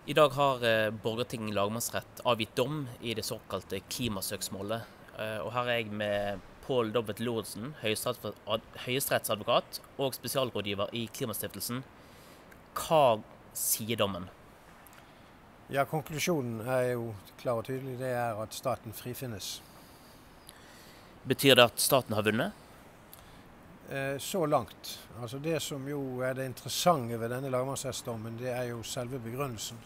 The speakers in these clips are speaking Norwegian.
I dag har Borgarting lagmannsrett avgitt dom i det såkalte klimasøksmålet. Og her er jeg med Pål W. Lorentzen, høyesterettsadvokat og spesialrådgiver i Klimastiftelsen. Hva sier dommen? Ja, konklusjonen er jo klar og tydelig. Det er at staten frifinnes. Betyr det at staten har vunnet? Så langt. Altså det som jo er det interessante ved denne lagmannsrettsdommen, det er jo selve begrunnelsen.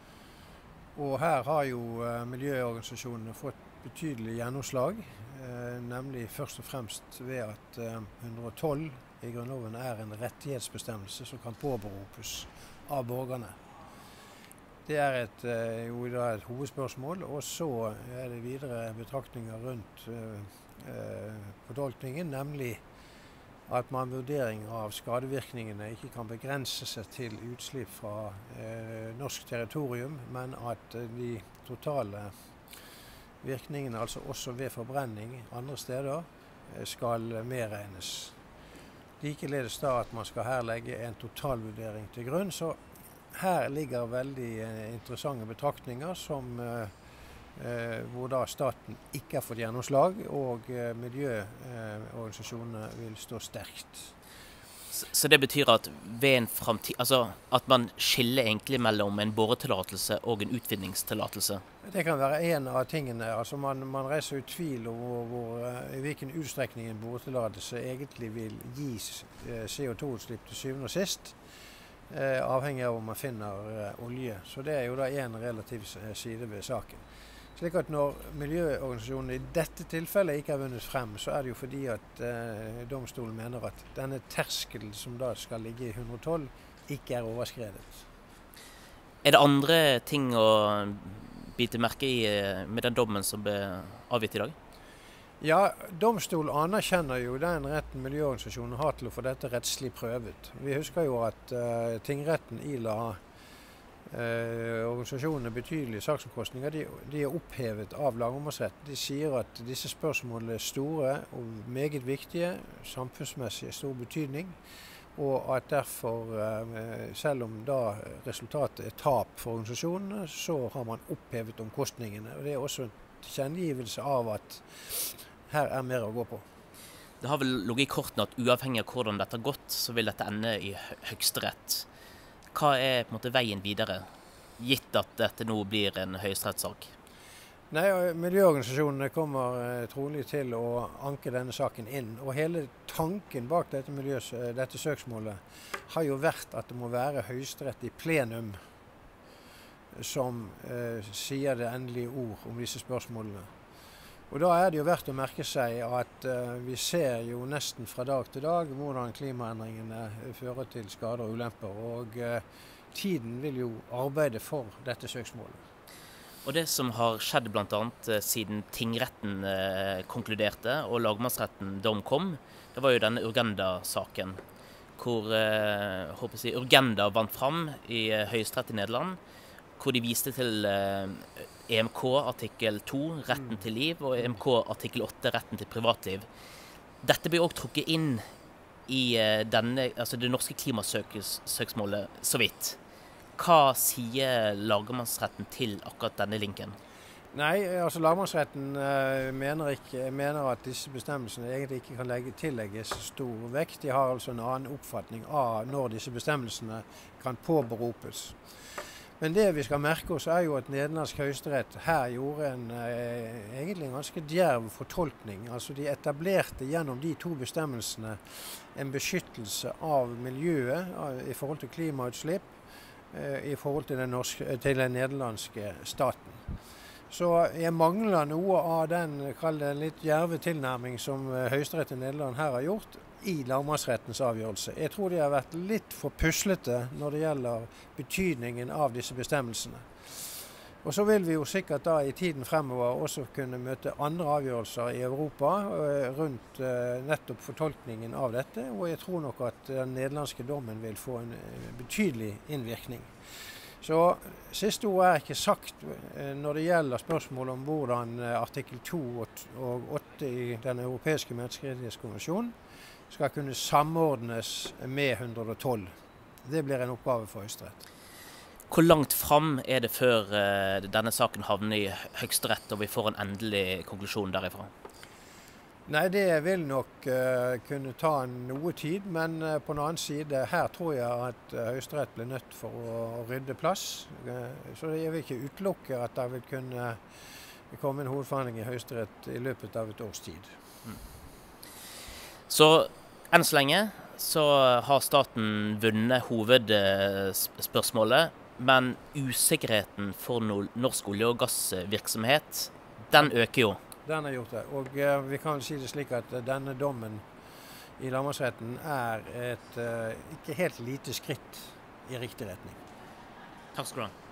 Og her har jo miljøorganisasjonene fått betydelig gjennomslag, nemlig først og fremst ved at 112 i Grunnloven er en rettighetsbestemmelse som kan påberopes av borgerne. Det er jo et hovedspørsmål, og så er det videre betraktninger rundt fortolkningen, nemlig at man vurdering av skadevirkningene ikke kan begrense seg til utslipp fra norsk territorium, men at de totale virkningene, altså også ved forbrenning andre steder, skal medregnes. Likeledes da at man skal her legge en totalvurdering til grunn, så her ligger veldig interessante betraktninger som hvor da staten ikke har fått gjennomslag, og miljøorganisasjonene vil stå sterkt. Så det betyr at ved en fremtid, altså at man skiller egentlig mellom en boretillatelse og en utvinningstillatelse? Det kan være en av tingene. Altså man reiser jo tvil over i hvilken utstrekning en boretillatelse egentlig vil gi CO2-utslipp til syvende og sist, avhengig av om man finner olje. Så det er jo da en relativ side ved saken. Slik at når miljøorganisasjonene i dette tilfellet ikke har vunnet frem, så er det jo fordi at domstolen mener at denne terskelen som da skal ligge i 112 ikke er overskredet. Er det andre ting å bite merke i med den dommen som ble avgitt i dag? Ja, domstolen anerkjenner jo den retten miljøorganisasjonene har til å få dette rettslig prøvet. Vi husker jo at tingretten ila organisasjonene betydelige saksomkostninger. De er opphevet av lagmannsretten. De sier at disse spørsmålene er store og meget viktige, samfunnsmessig stor betydning, og at derfor, selv om da resultatet er tap for organisasjonene, så har man opphevet omkostningene. Og det er også en tilkjennegivelse av at her er mer å gå på. Det har vel ligget i kortene at uavhengig av hvordan dette har gått, så vil dette ende i Høyesterett. Hva er på en måte veien videre, gitt at dette nå blir en høyesterettssak? Nei, miljøorganisasjonene kommer trolig til å anke denne saken inn. Og hele tanken bak dette søksmålet har jo vært at det må være høyesterett i plenum som sier det endelige ord om disse spørsmålene. Og da er det jo verdt å merke seg at vi ser jo nesten fra dag til dag hvordan klimaendringene fører til skader og ulemper, og tiden vil jo arbeide for dette søksmålet. Og det som har skjedd blant annet siden tingretten konkluderte og lagmannsretten dom kom, det var jo denne Urgenda-saken, hvor Urgenda vant fram i Høyesterett i Nederland, hvor de viste til EMK artikkel 2, retten til liv, og EMK artikkel 8, retten til privatliv. Dette blir også trukket inn i det norske klimasøksmålet så vidt. Hva sier lagmannsretten til akkurat denne linken? Nei, altså lagmannsretten mener at disse bestemmelsene egentlig ikke kan tillegges stor vekt. De har altså en annen oppfatning av når disse bestemmelsene kan påberopes. Men det vi skal merke oss er jo at nederlandsk høyesterett her gjorde egentlig en ganske djerv fortolkning. Altså de etablerte gjennom de to bestemmelsene en beskyttelse av miljøet i forhold til klimautslipp, i forhold til den nederlandske staten. Så jeg mangler noe av den litt djerve tilnærming som høyesterett i Nederland her har gjort i lagmannsrettens avgjørelse. Jeg tror de har vært litt for puslete når det gjelder betydningen av disse bestemmelsene. Og så vil vi jo sikkert da i tiden fremover også kunne møte andre avgjørelser i Europa rundt nettopp fortolkningen av dette, og jeg tror nok at den nederlandske dommen vil få en betydelig innvirkning. Så siste ord er ikke sagt når det gjelder spørsmål om hvordan artikkel 2 og 8 i den europeiske menneskerettighetskonvensjonen skal kunne samordnes med 112. Det blir en oppgave for Høyesterett. Hvor langt fram er det før denne saken havner i Høyesterett og vi får en endelig konklusjon derifra? Nei, det vil nok kunne ta noe tid, men på den annen side, her tror jeg at Høyesterett blir nødt for å rydde plass. Så jeg vil ikke utelukke at det vil kunne komme en hovedforhandling i Høyesterett i løpet av et års tid. Så enn så lenge så har staten vunnet hovedspørsmålet, men usikkerheten for norsk olje- og gassvirksomhet, den øker jo. Den har gjort det, og vi kan si det slik at denne dommen i lagmannsretten er et ikke helt lite skritt i riktig retning. Takk skal du ha.